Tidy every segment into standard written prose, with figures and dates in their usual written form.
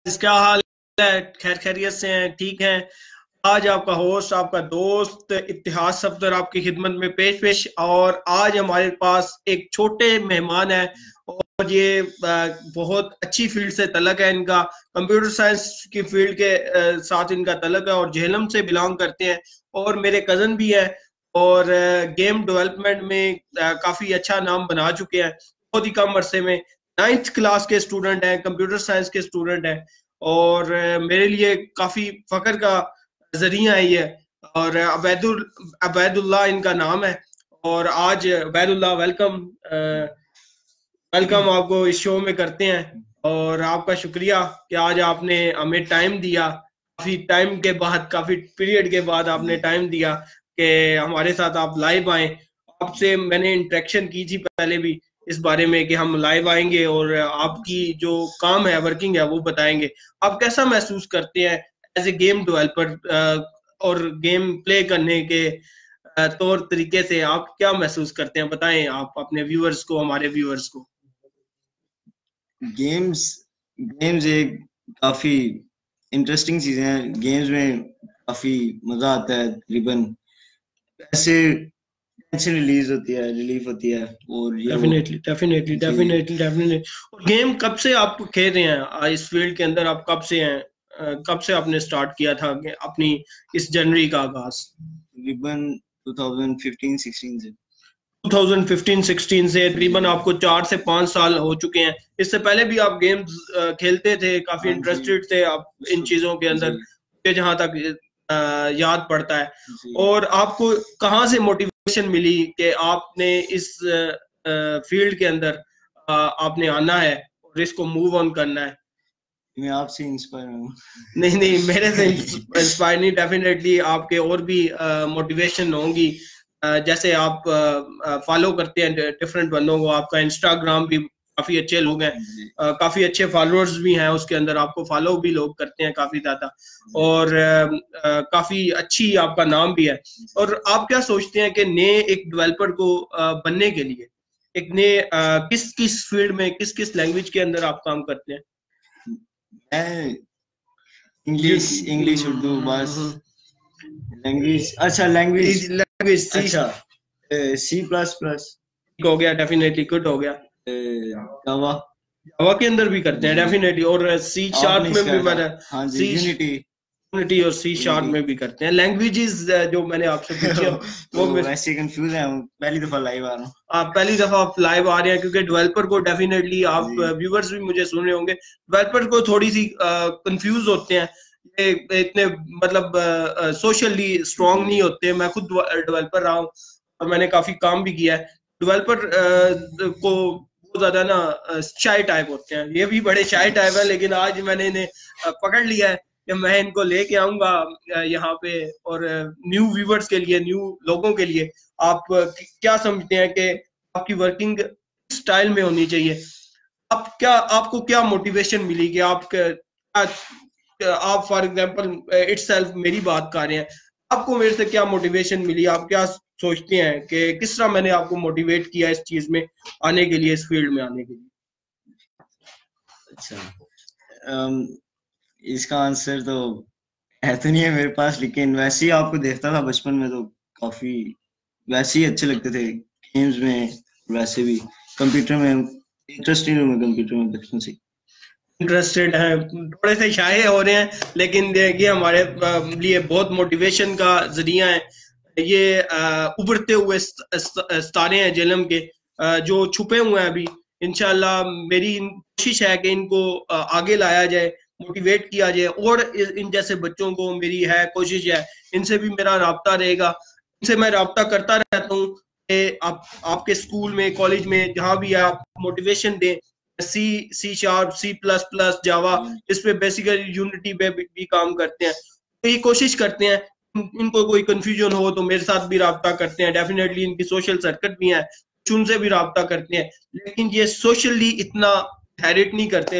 क्या हाल है? खैर खैरियत से हैं? ठीक हैं? आज आपका होस्ट, आपका दोस्त इत्तिहाद सफदर आपकी खिदमत में पेश पेश। और आज हमारे पास एक छोटे मेहमान है और ये बहुत अच्छी फील्ड से तलक है इनका। कंप्यूटर साइंस की फील्ड के साथ इनका तलक है और झेलम से बिलोंग करते हैं और मेरे कजन भी है। और गेम डेवलपमेंट में काफी अच्छा नाम बना चुके हैं बहुत ही कम अरसे में। 9th क्लास के स्टूडेंट हैं, कंप्यूटर साइंस के स्टूडेंट हैं और मेरे लिए काफी फख्र का जरिया है ये। और अबैदुल्लाह इनका नाम है। और आज अबैदुल्लाह, वेलकम। वेलकम आपको इस शो में करते हैं और आपका शुक्रिया कि आज आपने हमें टाइम दिया। काफी टाइम के बाद, काफी पीरियड के बाद आपने टाइम दिया कि हमारे साथ आप लाइव आए। आपसे मैंने इंटरेक्शन की थी पहले भी इस बारे में कि हम लाइव आएंगे और आपकी जो काम है, वर्किंग है, वो बताएंगे। आप कैसा महसूस करते हैं एज ए गेम डेवलपर और गेम प्ले करने के तौर तरीके से आप क्या महसूस करते हैं? बताएं आप अपने व्यूअर्स को, हमारे व्यूअर्स को। गेम्स गेम्स एक काफी इंटरेस्टिंग चीज है। गेम्स में काफी मजा आता है। तकरीबन ऐसे टेंशन रिलीफ होती है और ये वो डेफिनेटली डेफिनेटली जी डेफिनेटली डेफिनेटली। और गेम कब से आप खेल रहे हैं? इस फील्ड के अंदर आप कब से हैं? कब से आपने स्टार्ट किया था अपनी इस जर्नी का आगाज? तकरीबन 2015-16 से। 2015-16 से तकरीबन आपको 4 से 5 साल हो चुके हैं। इससे पहले भी आप गेम्स खेलते थे, काफी हाँ जी। इंटरेस्टेड थे आप इन चीजों के जी अंदर, जहां तक याद पड़ता है। जी और आपको कहाँ से मोटिवेशन मिली कि आपने इस फील्ड के अंदर आपने आना है और इसको मूव ऑन करना है? मैं आपसे इंस्पायर हूँ। नहीं नहीं, मेरे से इंस्पायर नहीं, डेफिनेटली आपके और भी मोटिवेशन होंगी। जैसे आप फॉलो करते हैं डिफरेंट बंदों को, आपका इंस्टाग्राम भी काफी अच्छे लोग हैं, जी काफी अच्छे फॉलोअर्स भी हैं उसके अंदर, आपको फॉलो भी लोग करते हैं काफी ज्यादा। और काफी अच्छी आपका नाम भी है। और आप क्या सोचते हैं कि नए एक डेवलपर को बनने के लिए एक नए किस किस फील्ड में, किस किस लैंग्वेज के अंदर आप काम करते हैं? मैं जी। इंग्लिश इंग्लिश उर्दू बस। लैंग्वेज, अच्छा लैंग्वेज, लैंग्वेज सी। अच्छा C++, हो गया, डेफिनेटली गुड हो गया। जावा। जावा के अंदर भी करते हैं जी डेफिनेटली। और सी शार्प आपने में भी इसका था। मैंने हाँ जी, सी यूनिटी। यूनिटी और सी शार्प यूनिटी। में भी करते हैं। लैंग्वेजेस जो मैंने आपसे पूछी है वो वो वैसे कंफ्यूज है, हम पहली दफा लाइव आ रहा हूँ। आप पहली दफा आप लाइव आ रहे हैं क्योंकि डेवलपर को डेफिनेटली, आप जी व्यूवर्स भी मुझे सुन रहे होंगे, डेवलपर को थोड़ी सी कंफ्यूज होते हैं। ये इतने मतलब सोशली स्ट्रांग नहीं जी होते। मैं खुद डेवलपर रहा हूँ और मैंने काफी काम भी किया है। डेवलपर को बहुत ज्यादा ना शाय टाइप होते हैं, ये भी बड़े शाय टाइप है, लेकिन आज मैंने इन्हें पकड़ लिया है कि मैं इनको लेके आऊंगा यहाँ पे। और न्यू व्यूवर्स के लिए, न्यू लोगों के लिए आप क्या समझते हैं कि आपकी वर्किंग स्टाइल में होनी चाहिए? आप क्या, आपको क्या मोटिवेशन मिली कि आप फॉर एग्जांपल इटसेल्फ मेरी बात कर रहे हैं, आपको मेरे से क्या मोटिवेशन मिली? आप क्या सोचते हैं कि किस तरह मैंने आपको मोटिवेट किया इस चीज में आने के लिए, इस फील्ड में आने के लिए? अच्छा। अम, इसका आंसर तो है तो नहीं है मेरे पास, लेकिन वैसे ही आपको देखता था बचपन में तो काफी वैसे ही अच्छे लगते थे गेम्स में। वैसे भी कंप्यूटर में इंटरेस्टिंग हूँ मैं, कंप्यूटर में बचपन से। इंटरेस्टेड हैं, थोड़े से शाये हो रहे हैं, लेकिन ये हमारे लिए बहुत मोटिवेशन का जरिया है। ये उभरते हुए सितारे हैं जेलम के, जो छुपे हुए हैं अभी। इंशाल्लाह मेरी कोशिश है कि इनको आगे लाया जाए, मोटिवेट किया जाए। और इन जैसे बच्चों को मेरी है कोशिश है, इनसे भी मेरा राब्ता रहेगा, इनसे मैं राब्ता करता रहता हूँ कि आप आपके स्कूल में, कॉलेज में, जहाँ भी आप मोटिवेशन दें। सी शार्प, C++, जावा, इस पे बेसिकली यूनिटी पे भी काम करते हैं। तो ये कोशिश करते हैं, इनको कोई कंफ्यूजन हो तो मेरे साथ भी राब्ता करते हैं। डेफिनेटली इनकी सोशल सर्किट भी है, उनसे भी राब्ता करते हैं। लेकिन ये सोशली इतना हैरिट नहीं करते,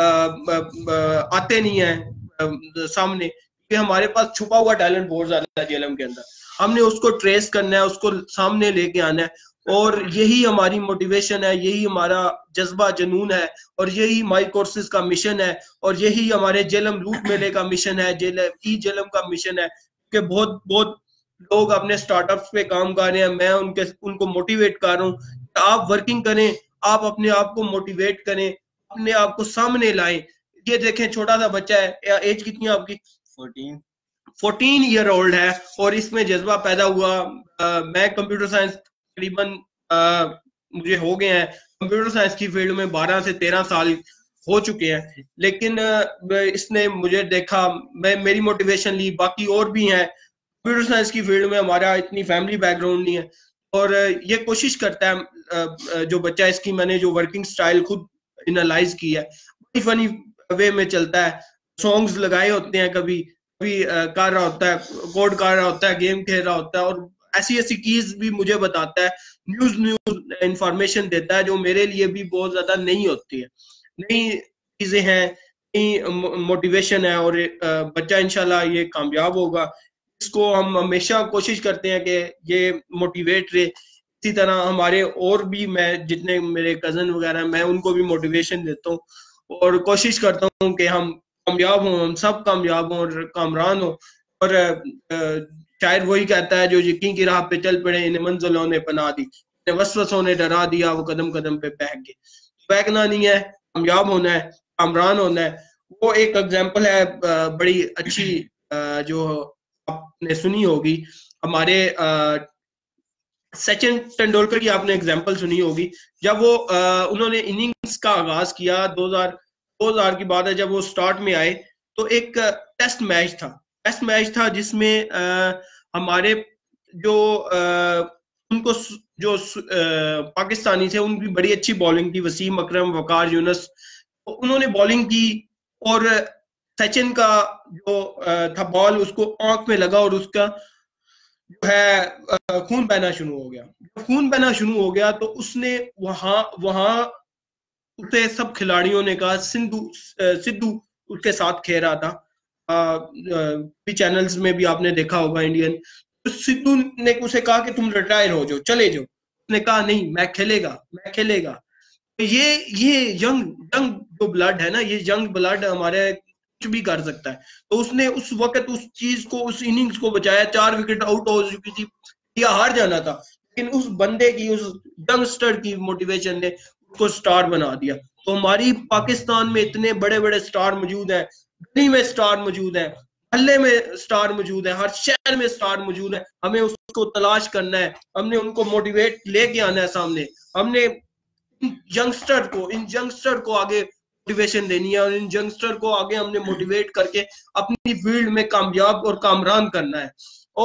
आते नहीं है सामने, कि हमारे पास छुपा हुआ टैलेंट बहुत ज्यादा है जेलम के अंदर। हमने उसको ट्रेस करना है, उसको सामने लेके आना है। और यही हमारी मोटिवेशन है, यही हमारा जज्बा जुनून है, और यही माई कोर्सेज का मिशन है, और यही हमारे जेलम लूट मेले का मिशन है, जेलम का मिशन है कि बहुत बहुत लोग अपने स्टार्टअप्स पे काम कर रहे हैं। मैं उनको मोटिवेट कर रहा हूँ, आप वर्किंग करें, आप अपने आप को मोटिवेट करें, अपने आप को सामने लाएं। ये देखें, छोटा सा बच्चा है, एज कितनी है आपकी? 14 ईयर ओल्ड है, और इसमें जज्बा पैदा हुआ। मैं कंप्यूटर साइंस तकरीबन मुझे हो गए हैं कंप्यूटर साइंस की फील्ड में 12 से 13 साल हो चुके हैं, लेकिन इसने मुझे देखा, मैं मेरी मोटिवेशन ली। बाकी और भी हैं कंप्यूटर साइंस की फील्ड में, हमारा इतनी फैमिली बैकग्राउंड नहीं है, और ये कोशिश करता है जो बच्चा, इसकी मैंने जो वर्किंग स्टाइल खुद एनालाइज की है, बड़ी फनी वे में चलता है। सॉन्ग्स लगाए होते हैं, कभी कभी कर रहा होता है, कोड कर रहा होता है, गेम खेल रहा होता है, और ऐसी ऐसी चीज भी मुझे बताता है, न्यूज न्यूज इंफॉर्मेशन देता है जो मेरे लिए भी बहुत ज्यादा नहीं होती है। नई चीजें हैं, नई मोटिवेशन है, और बच्चा इंशाल्लाह ये कामयाब होगा। इसको हम हमेशा कोशिश करते हैं कि ये मोटिवेट रहे। इसी तरह हमारे और भी, मैं जितने मेरे कजन वगैरह, मैं उनको भी मोटिवेशन देता हूँ और कोशिश करता हूँ कि हम कामयाब हों, हम सब कामयाब हों और कामरान हों। और शायद वही कहता है, जो यकीन की राह पे चल पड़े, इन्हें मंजिलों ने पना दी, इन्हें वसवसों ने डरा दिया, वो कदम कदम पे बहक गए। बहकना नहीं है, कामयाब होना है, कामरान होना है। वो एक एग्जाम्पल है बड़ी अच्छी, जो आपने सुनी होगी, हमारे सचिन तेंदुलकर की आपने एग्जांपल सुनी होगी। जब वो उन्होंने इनिंग्स का आगाज किया 2000 की बात है, जब वो स्टार्ट में आए, तो एक टेस्ट मैच था जिसमें हमारे जो उनको जो पाकिस्तानी थे, उनकी बड़ी अच्छी बॉलिंग थी, वसीम अकरम, वकार यूनुस, तो उन्होंने बॉलिंग की, और सचिन का जो था बॉल उसको आंख में लगा, और उसका जो है खून बहना शुरू हो गया। जब खून बहना शुरू हो गया, तो उसने वहां वहां उसे सब खिलाड़ियों ने कहा, सिद्धू उसके साथ खेल रहा था, भी चैनल्स में भी आपने देखा होगा इंडियन। तो सिद्धू ने उसे कहा कि तुम रिटायर हो जाओ, चले जाओ। उसने कहा नहीं, मैं खेलेगा। तो ये यंग यंग जो ब्लड है ना, ये यंग ब्लड हमारे कुछ भी कर सकता है। तो उसने उस वक्त उस चीज को, उस इनिंग्स को बचाया। 4 विकेट आउट हो चुकी थी या हार जाना था, लेकिन उस बंदे की, उस यंगस्टर की मोटिवेशन ने उसको स्टार बना दिया। तो हमारी पाकिस्तान में इतने बड़े बड़े स्टार मौजूद हैं, गली में स्टार मौजूद है, मोहल्ले में स्टार मौजूद है, हर शहर में स्टार मौजूद है। हमें उसको तलाश करना है, हमने उनको मोटिवेट लेके आना है सामने। हमने इन यंगस्टर को आगे मोटिवेशन देनी है, और इन यंगस्टर को आगे हमने मोटिवेट करके अपनी फील्ड में कामयाब और कामरान करना है।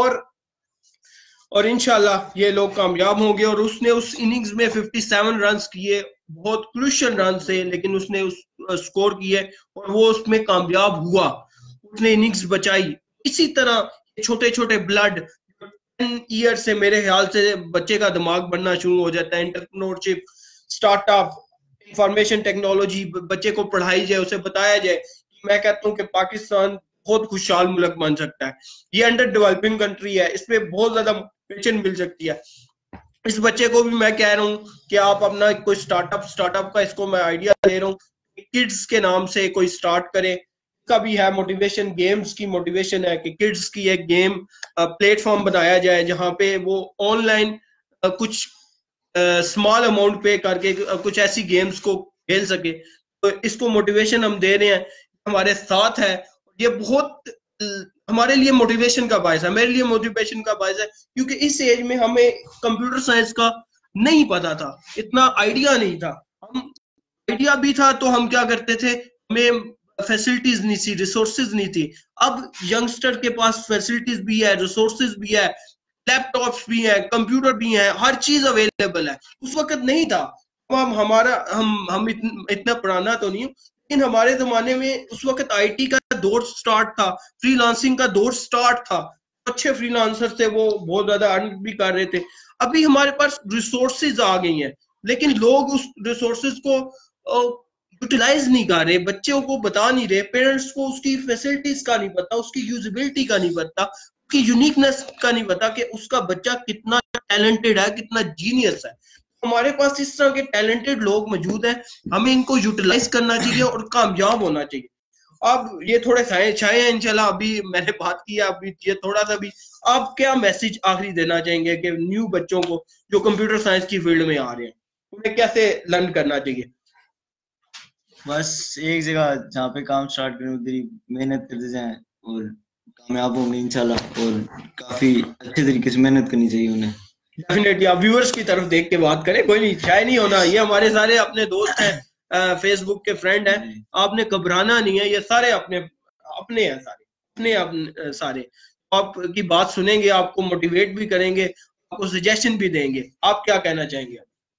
और इंशाल्लाह ये लोग कामयाब होंगे। और उसने उस इनिंग्स में 57 रन किए, बहुत क्रूशियल रन से, लेकिन उसने उस स्कोर किए, और वो उसमें कामयाब हुआ, उसने इनिंग्स बचाई। इसी तरह छोटे छोटे ब्लड 10 ईयर से मेरे ख्याल से बच्चे का दिमाग बनना शुरू हो जाता है। एंटरप्रेन्योरशिप, स्टार्टअप, इंफॉर्मेशन टेक्नोलॉजी बच्चे को पढ़ाई जाए, उसे बताया जाए। मैं कहता हूँ कि पाकिस्तान बहुत खुशहाल मुल्क बन सकता है। ये अंडर डेवलपिंग कंट्री है, इसमें बहुत ज्यादा मोटिवेशन मिल सकती है। इस बच्चे को भी मैं कह रहा हूँ कि आप अपना कोई स्टार्टअप का इसको मैं आइडिया दे रहा हूँ, किड्स के नाम से कोई स्टार्ट करे। का भी है मोटिवेशन, गेम्स की मोटिवेशन है कि किड्स की एक गेम प्लेटफॉर्म बनाया जाए, जहाँ पे वो ऑनलाइन कुछ स्मॉल अमाउंट पे करके कुछ ऐसी गेम्स को खेल सके। तो इसको मोटिवेशन हम दे रहे हैं, हमारे साथ है। ये बहुत हमारे लिए मोटिवेशन का बायस है, मेरे लिए मोटिवेशन का बायस है, क्योंकि इस एज में हमें कंप्यूटर साइंस का नहीं पता था, इतना आइडिया नहीं था। हम आइडिया भी था तो हम क्या करते थे, हमें फैसिलिटीज नहीं थी, रिसोर्सेज नहीं थी। अब यंगस्टर के पास फैसिलिटीज भी है, रिसोर्सेज भी है, लैपटॉप्स भी है, कंप्यूटर भी है, हर चीज अवेलेबल है। उस वक्त नहीं था। हम इतना पुराना तो नहीं, लेकिन हमारे जमाने में उस वक्त आईटी का दौर स्टार्ट था, फ्रीलांसिंग का दौर स्टार्ट था। अच्छे फ्रीलांसर थे, वो बहुत ज्यादा अर्न भी कर रहे थे। अभी हमारे पास रिसोर्सेज आ गई हैं, लेकिन लोग उस रिसोर्सेज को यूटिलाइज नहीं कर रहे, बच्चों को बता नहीं रहे, पेरेंट्स को उसकी फैसिलिटीज का नहीं पता, उसकी यूजिबिलिटी का नहीं पता, उसकी यूनिकनेस का नहीं पता कि उसका बच्चा कितना टैलेंटेड है, कितना जीनियस है। हमारे पास इस तरह के टैलेंटेड लोग मौजूद हैं, हमें इनको यूटिलाइज करना चाहिए और कामयाब होना चाहिए। अब ये थोड़े छाए हैं इंशाल्लाह, अभी मैंने बात किया, अभी ये थोड़ा सा भी आप क्या मैसेज आखिरी देना चाहेंगे कि न्यू बच्चों को जो कंप्यूटर साइंस की फील्ड में आ रहे हैं, उन्हें कैसे लर्न करना चाहिए? बस एक जगह जहाँ पे काम स्टार्ट करें उधर ही मेहनत करते जाएं और कामयाब होंगे इंशाल्लाह। और काफी अच्छे तरीके से मेहनत करनी चाहिए उन्हें। डेफिनेटली आप व्यूअर्स की तरफ देख के बात करें, कोई नहीं, शायद नहीं होना, ये हमारे सारे अपने दोस्त हैं, फेसबुक के फ्रेंड हैं, आपने घबराना नहीं है, ये सारे अपने अपने हैं, सारे अपने सारे आपकी बात सुनेंगे, आपको मोटिवेट भी करेंगे, आपको सजेशन भी देंगे। आप क्या कहना चाहेंगे?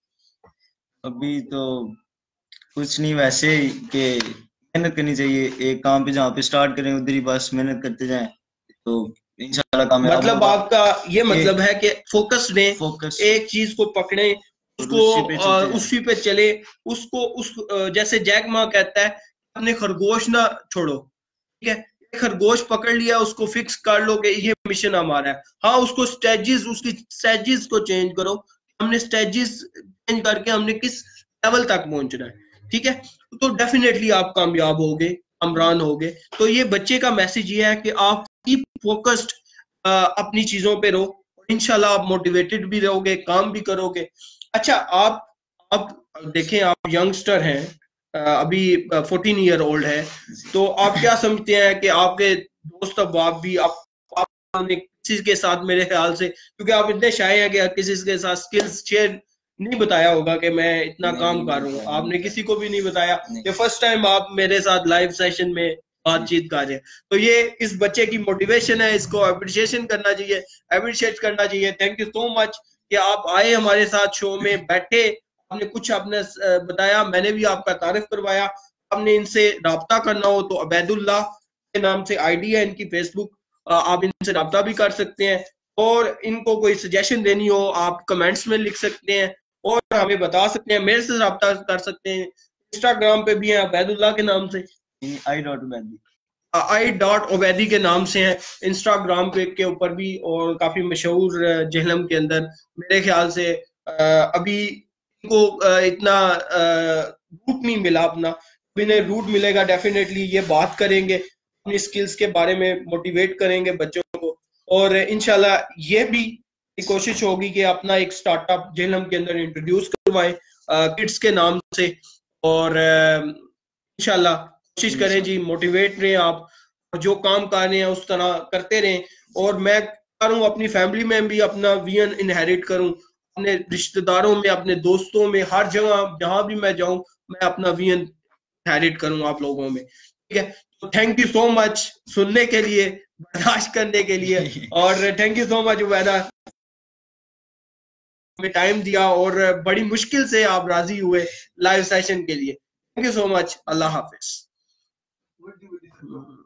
अभी तो कुछ नहीं, वैसे ही कि मेहनत करनी चाहिए। एक काम पे जहाँ पे स्टार्ट करें उधर ही बस मेहनत करते जाएं तो इंशाल्लाह कामयाब मतलब होगा। आपका ये मतलब है कि फोकस दें, फोकस एक चीज को पकड़े, उसको उसी पे चले, उसको उस जैसे जैक मा कहता है, अपने खरगोश ना छोड़ो, ठीक है? खरगोश पकड़ लिया, उसको फिक्स कर लो कि ये मिशन हमारा है। हाँ, उसको स्टेजेस, उसकी स्टेजेस को चेंज करो, हमने स्टेजेस चेंज करके हमने किस लेवल तक पहुंचना है, ठीक है? तो डेफिनेटली आप कामयाब होगे, कामरान होगे। तो ये बच्चे का मैसेज ये है कि आप कीप फोकस्ड, अपनी चीजों पे रहो, इंशाल्लाह आप मोटिवेटेड भी रहोगे, काम भी करोगे। अच्छा, आप देखें, आप यंगस्टर हैं, अभी 14 ईयर ओल्ड है, तो आप क्या समझते हैं कि आपके दोस्त अहबाब भी आपने किसी के साथ, मेरे ख्याल से, क्योंकि आप इतने शाय हैं कि किसी के साथ स्किल्स शेयर नहीं बताया होगा कि मैं इतना काम कर रहा हूँ, आपने किसी को भी नहीं बताया। ये फर्स्ट टाइम आप मेरे साथ लाइव सेशन में बातचीत कर रहे हैं, तो ये इस बच्चे की मोटिवेशन है, इसको अप्रिशिएशन करना चाहिए, अप्रिशिएट करना चाहिए। थैंक यू सो मच कि आप आए हमारे साथ शो में बैठे, आपने कुछ आपने बताया, मैंने भी आपका तारीफ करवाया। आपने इनसे राब्ता करना हो तो अबैदुल्लाह के नाम से आईडी है इनकी फेसबुक, आप इनसे राब्ता भी कर सकते हैं, और इनको कोई सजेशन देनी हो आप कमेंट्स में लिख सकते हैं और हमें बता सकते हैं, मेरे से राब्ता कर सकते हैं। इंस्टाग्राम पे भी है अबैदुल्लाह के नाम से, आई.ओबैदी के नाम से है इंस्टाग्राम पे के ऊपर भी, और काफी मशहूर जहलम के अंदर। मेरे ख्याल से अभी इनको इतना रूट नहीं मिला अपना, इन्हें रूट मिलेगा, डेफिनेटली ये बात करेंगे, अपनी स्किल्स के बारे में मोटिवेट करेंगे बच्चों को, और इंशाल्लाह ये भी कोशिश होगी कि अपना एक स्टार्टअप जहलम के अंदर इंट्रोड्यूस करवाएं किड्स के नाम से, और इंशाल्लाह कोशिश करें जी, मोटिवेट रहें आप, जो काम कर रहे हैं उस तरह करते रहें, और मैं करूं अपनी फैमिली में भी अपना विजन इनहेरिट करूं, अपने रिश्तेदारों में, अपने दोस्तों में, हर जगह जहां भी मैं जाऊं, मैं अपना विजन इनहेरिट करूं आप लोगों में, ठीक है? तो थैंक यू सो मच सुनने के लिए, बर्दाश्त करने के लिए, और thank you so much Ubaida, हमें टाइम दिया और बड़ी मुश्किल से आप राजी हुए लाइव सेशन के लिए। थैंक यू सो मच, अल्लाह हाफिज।